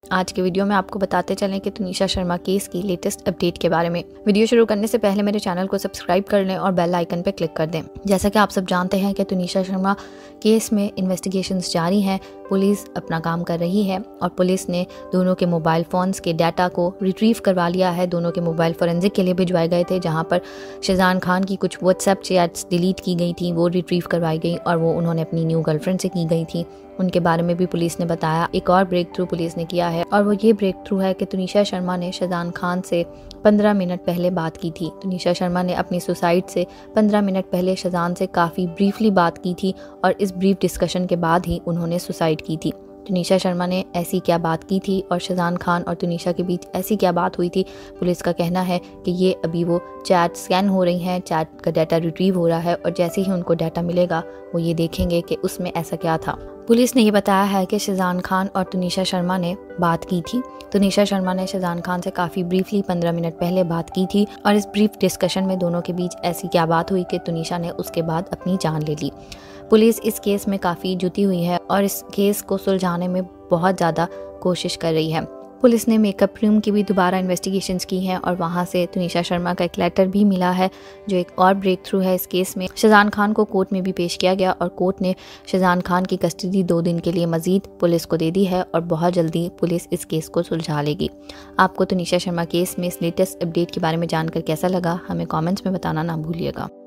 आज के वीडियो में आपको बताते चलें कि तुनिशा शर्मा केस की लेटेस्ट अपडेट के बारे में। वीडियो शुरू करने से पहले मेरे चैनल को सब्सक्राइब कर लें और बेल आइकन पर क्लिक कर दें। जैसा कि आप सब जानते हैं कि तुनिशा शर्मा केस में इन्वेस्टिगेशंस जारी हैं, पुलिस अपना काम कर रही है और पुलिस ने दोनों के मोबाइल फ़ोन्स के डाटा को रिट्रीव करवा लिया है। दोनों के मोबाइल फोरेंसिक के लिए भिजवाए गए थे, जहां पर शहजान खान की कुछ व्हाट्सएप चैट्स डिलीट की गई थी, वो रिट्रीव करवाई गई और वो उन्होंने अपनी न्यू गर्लफ्रेंड से की गई थी। उनके बारे में भी पुलिस ने बताया। एक और ब्रेक थ्रू पुलिस ने किया है और वो ये ब्रेक थ्रू है कि तुनिशा शर्मा ने शहजान खान से 15 मिनट पहले बात की थी। तुनिशा शर्मा ने अपनी सुसाइड से 15 मिनट पहले शहजान से काफ़ी ब्रीफली बात की थी और इस ब्रीफ डिस्कशन के बाद ही उन्होंने सुसाइड की थी। तुनिशा शर्मा ने ऐसी क्या बात की थी और शहजान खान और तुनिशा के बीच ऐसी क्या बात हुई थी, पुलिस का कहना है कि ये अभी वो चैट स्कैन हो रही हैं, चैट का डाटा रिट्रीव हो रहा है और जैसे ही उनको डाटा मिलेगा वो ये देखेंगे कि उसमें ऐसा क्या था। पुलिस ने ये बताया है कि शहजान खान और तुनिशा शर्मा ने बात की थी। तुनिशा शर्मा ने शहजान खान से काफ़ी ब्रीफली 15 मिनट पहले बात की थी और इस ब्रीफ डिस्कशन में दोनों के बीच ऐसी क्या बात हुई कि तुनिशा ने उसके बाद अपनी जान ले ली। पुलिस इस केस में काफ़ी जुटी हुई है और इस केस को सुलझाने में बहुत ज़्यादा कोशिश कर रही है। पुलिस ने मेकअप रूम की भी दोबारा इन्वेस्टिगेशंस की हैं और वहां से तुनिशा शर्मा का एक लेटर भी मिला है, जो एक और ब्रेक थ्रू है इस केस में। शहजान खान को कोर्ट में भी पेश किया गया और कोर्ट ने शहजान खान की कस्टडी 2 दिन के लिए मजीद पुलिस को दे दी है और बहुत जल्दी पुलिस इस केस को सुलझा लेगी। आपको तुनिशा शर्मा केस में इस लेटेस्ट अपडेट के बारे में जानकर कैसा लगा, हमें कॉमेंट्स में बताना ना भूलिएगा।